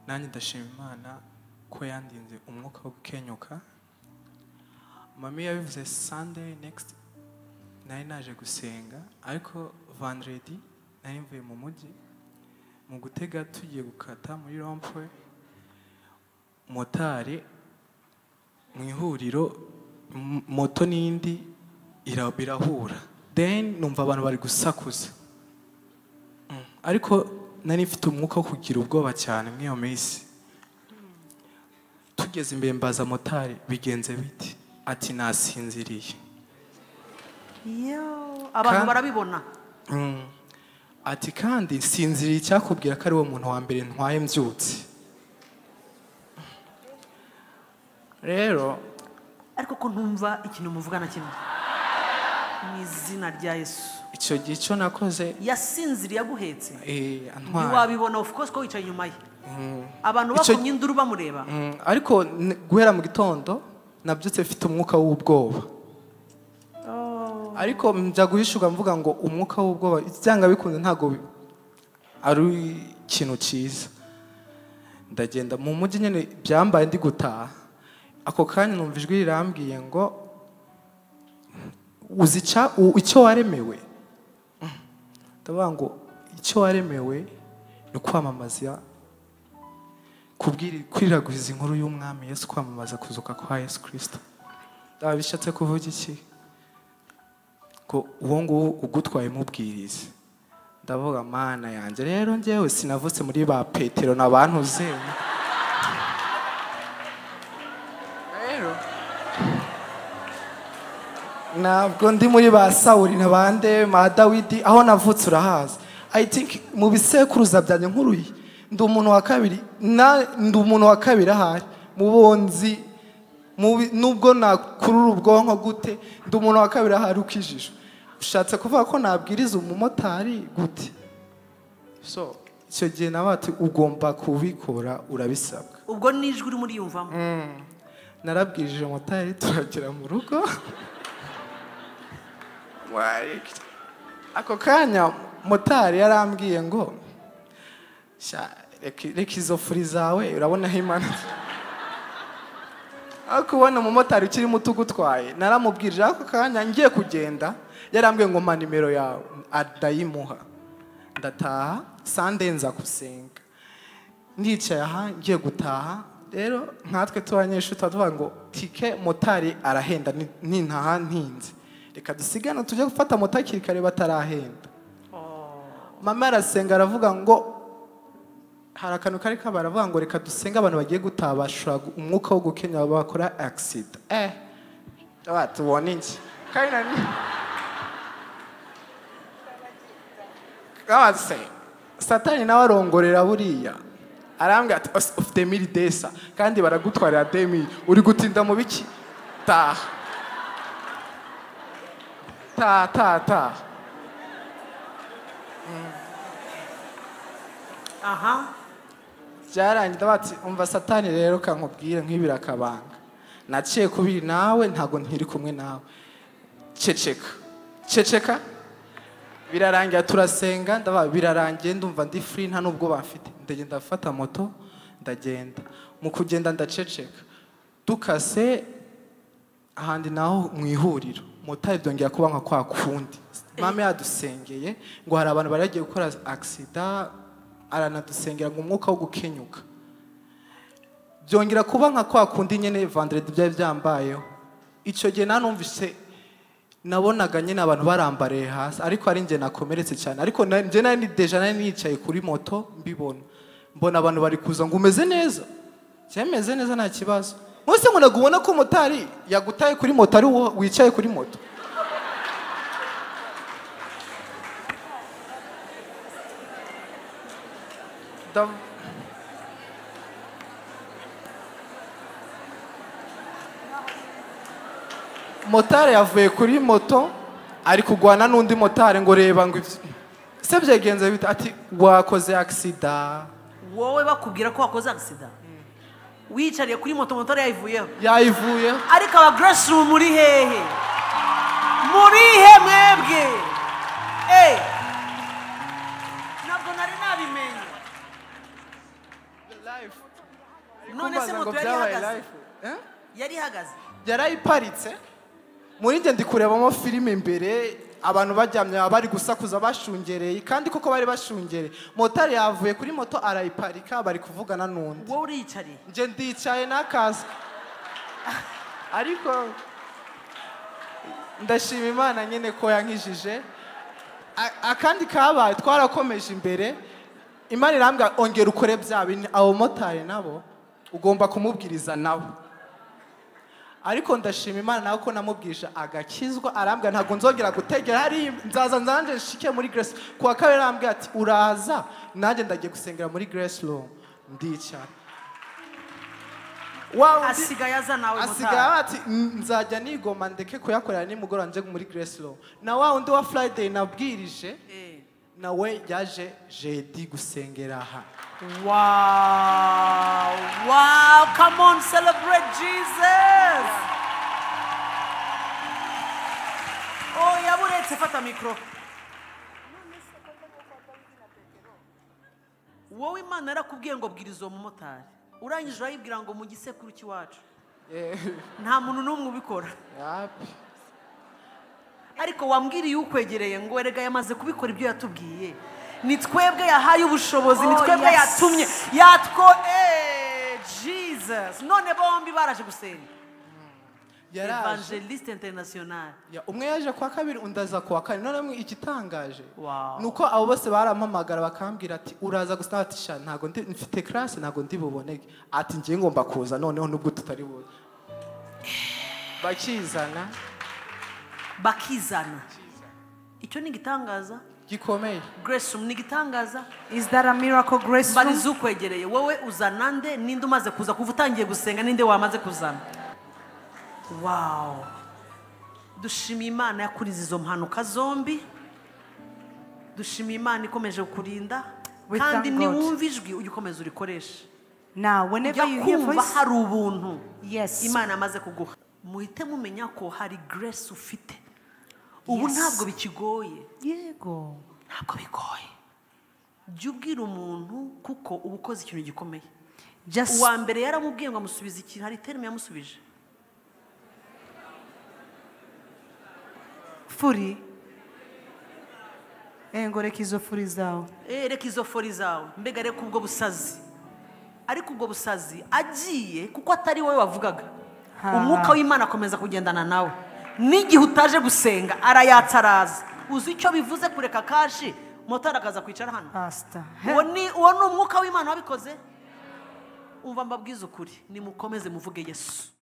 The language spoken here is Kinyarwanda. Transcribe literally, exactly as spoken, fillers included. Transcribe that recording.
nanjye ndashima Imana ko yandinze umwuka wo gukenyuka. Mami yabivuze Sunday next nari naje gusenga, ariko vendredi nari mvuye mu mujyi mu gutega tugiye gukata muri rompwe, motari mu ihuriro moto n'indi birahura, then numva abantu bari gusakuza, ariko nari mfite umwuka wo kugira ubwoba cyane muri iyo minsi. Tugeze imbere mbaza motari bigenze biti, ati nasinziriye. Yo, abantu barabibona. Mm. Ati kandi nsinziriye, icyakubwira ko ari wo muntu wa mbere ntwaye mbyutse. Rero ariko ko ntumva ikintu muvugana kimwe mu izina rya Yesu. Icyo gihe cyo nakoze yasinziriye yaguhetse. Eh, antwaye. Ntiwabibona of course ko wicaye inyuma ye. Abantu bakomye induru bamureba. Ariko guhera mu gitondo nabyutse mfite umwuka w'ubwoba. Ariko njya guhishuka mvuga ngo umwuka w'ubwoba cyangwa bikunze ntago ari ikintu cyiza. Ndagenda mu mujyi nyine byambaye ndi gutaha. Ako kanya numva ijwi rirambwiye ngo uzica icyo waremewe. Ndavuga ngo icyo waremewe ni kwamamaza, kubwira kwiraguza inkuru y'umwami Yesu, kwamamaza kuzuka kwa Yesu Kristo. Ndabishatse kuvuga iki? Ko uwo nguwo ugutwaye mubwirize. Ndavuga Mana yanjye, rero njyewe sinavutse muri ba Petero n'abantuze. Rero ntabwo ndi muri ba Sawuli n'abande ma Dawidi, aho navutse urahaza. I think mu bisekuruza byanjye nkuruye ndi umuntu wa kabiri, na ndi umuntu wa kabiri ahari mubonzi, nubwo nakurura ubwonko gute ndi umuntu wa kabiri ahari ukijijwe. Ushatse kuvuga ko nabwiriza umumotari gute? So icyo gihe nabati ugomba kubikora, urabisabwa. Ubwo nijwi uri muri yumvamo. Narabwirije motari, turagera mu rugo. Ako kanya motari yarambwiye ngo reka izo furi zawe urabona aho Imana. Ariko ubona umumotari ukiri muto ugutwaye, naramubwirije. Ako kanya ngiye kugenda yarambwiye ngo mpa nimero yawe, adayimuha. Ndataha Sunday nza gusenga, ndicaye aha ngiye gutaha. Rero nkatwe tubanyeshuri tuvuga ngo tike motari arahenda, nintaha ntinze reka dusigana tujye gufata moto akiri kare batarahenda. Mama arasenga aravuga ngo hari akantu kari kabara, avuga ngo reka dusenga abantu bagiye gutabashura umwuka wo gukenya bakora accident. Eh tubona iki kandi nani kaze Satani nawe arongorera buriya, arambwira ati ufite mili desa kandi baragutwarira demi, uri gutinda mu biki? Ta ta ta ta. Aha byarangiye bati umva Satani rero kankubwire nk'ibira kabanga, naciye kubiri nawe ntago ntiri kumwe nawe, ceceka ceceka. Birarangira turasenga, ndaba birarangiye ndumva ndi free nta nubwo bafite. Ndagenda afata moto ndagenda, mu kugenda ndaceceka. Dukase ahandi naho mu ihuriro, motari byongera kuba nka kwa kundi. Mama yadusengeye ngo hari abantu baragiye gukora accident, aranadusengera ngo umwuka wo gukenyuka. Byongera kuba nka kwa kundi nyene vendredi byari byambayeho. Icyo gihe nanumvise nabonaga nyine abantu barambariye hasi, ariko ari nje nakomeretse cyane. Ariko nje nari deja nari nicaye kuri moto mbibona, mbona abantu bari kuza ngo umeze neza. Cyemeze neza nta kibazo. Mwese ngo nagubona ko motari yagutaye kuri moto ari wicaye kuri moto. Motari yavuye kuri moto ari kugwana n'undi motari ngo reba ngo se byagenze bita, ati wakoze accident. Wowe bakubwira ko wakoze accident? Wicariye kuri moto, motari yayivuyeho? Yayivuyeho. Ariko aba grace room muri hehe? Muri he mwebwe? Eh nabwo nari nabimenye. life none se moto yari ihagaze yari ihagaze yarayiparitse muri nge ndi kurebamo filime imbere abantu bajyamye bari gusakuza bashungereye kandi koko bari bashungereye motari yavuye kuri moto arayiparika bari kuvugana n'undi wowe uriyicariye nje ndicaye n'akazi ariko ndashima Imana nyine ko yankijije akandi kabaye twarakomeje imbere Imana irambwira ongera ukore bya bintu abo motari nabo ugomba kumubwiriza nawe ariko ndashima Imana nawe ko namubwisha agakizwa arambwira ntago nzongera gutegera hari nzaza nzanje nshike muri Grace kwa kabiri arambwira ati uraza nanjye ndagiye gusengera muri Grace Room ndicara wow asigaye aza nawe motari asigaye ati nzajya nigoma ndeke kuyakorera nimugora nje muri Grace Room na wa undi wa Friday nabwirije nawe yaje jeudi gusengera aha. Wow, wow, come on, celebrate Jesus. Oh, yaburetse fata mikro. Wowe Imana yarakubwiye ngo bwiriza uwo mumotari urangije urayibwira ngo mu gisekuru cy'iwacu nta muntu n'umwe ubikora ariko wambwiriye ukwegereye ngo erega yamaze kubikora ibyo yatubwiye ni twebwe yahaye ubushobozi ni twebwe yatumye yatwo eh Jesus none bombi baraje gusenga evangeliste international ya umwe yaje kwa kabiri undaza kwa kane none igitangaje wow. nuko abo bose barampamagara bakambwira ati uraza gustatisha ntago ndi mfite class ntago ndi buboneke ati ngiye ngomba kuza noneho nubwo tutari buze bakizana bakizana icyo ni gitangaza gikomeye Grace Room ni gitangaza is that a miracle Grace Room barizu kwegereye wowe uzana nde ninde umaze kuza kuva utangiye gusenga ninde wamaze kuzana wow dushima Imana yakuriza izo mpanuka zombi dushima Imana ikomeje kukurinda kandi ni wumva ijwi ugikomeza urikoresha now whenever you hear voice hari ubuntu yes Imana amaze kuguha muhite mumenya ko hari grace ufite ubu ntabwo bikigoye yego ntabwo bigoye jya ubwira umuntu kuko uba ukoze ikintu gikomeye uwa mbere yaramubwiye ngo amusubize ikintu hari terime yamusubije furi eh ngo reka izo furi zawe eh reka izo furi zawe mbega reka ubwo busazi ariko ubwo busazi agiye kuko atari wowe wavugaga umwuka w'Imana akomeza kugendana nawe n'igihe utaje gusenga arayatsaraza uzi icyo bivuze kureka kashi motari akaza kwicara hano pastor uwo ni uwo ni umwuka w'Imana wabikoze umva mbabwiza ukuri nimukomeze muvuge Yesu